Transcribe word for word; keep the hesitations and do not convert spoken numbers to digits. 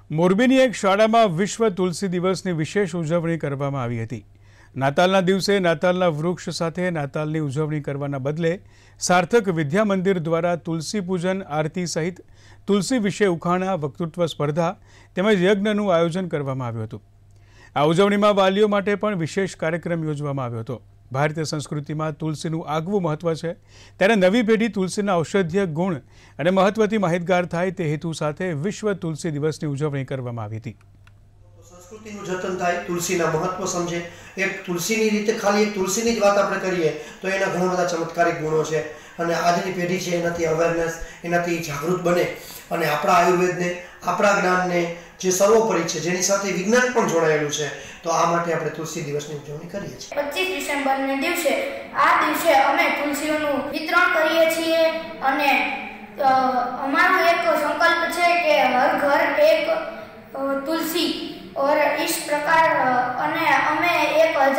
મોરબીની એક શાળામાં વિશ્વ તુલસી દિવસની વિશેષ ઉજવણી કરવામાં આવી હતી। નાતાલના દિવસે નાતાલના વૃક્ષ સાથે નાતાલની ઉજવણી કરવાના બદલે સાર્થક વિદ્યા મંદિર દ્વારા તુલસી પૂજન, આરતી સહિત તુલસી વિશે ઉખાણા, વક્તૃત્વ સ્પર્ધા તેમજ યજ્ઞનું આયોજન કરવામાં આવ્યું હતું। આ ઉજવણીમાં વાલીઓ માટે પણ વિશેષ કાર્યક્રમ યોજવામાં આવ્યો હતો। ભારતીય સંસ્કૃતિમાં તુલસીનું આગવું મહત્વ છે, ત્યારે નવી પેઢી તુલસીના ઔષધીય ગુણ અને મહત્વથી માહિતગાર થાય તે હેતુ સાથે વિશ્વ તુલસી દિવસની ઉજવણી કરવામાં આવી હતી। સંસ્કૃતિનું જતન થાય, તુલસીના મહત્વ સમજે। એક તુલસીની રીતે ખાલી એક તુલસીની જ વાત આપણે કરીએ તો એના ઘણા બધા ચમત્કારિક ગુણો છે અને આજની પેઢી છે એનાથી અવેરનેસ, એનાથી જાગૃત બને અને આપણા આયુર્વેદને, આપણા જ્ઞાનને જે સર્વોપરી છે, જેની સાથે વિજ્ઞાન પણ જોડાયેલું છે, તો આ માટે આપણે તુલસી દિવસની ઉજવણી કરીએ છીએ। પચીસ ડિસેમ્બરને દિવસે આ દિવસે અમે તુલસીઓનું વિતરણ કરીએ છીએ અને અમારો એક સંકલ્પ છે કે હર ઘર એક તુલસી और इस प्रकार અને અમે એક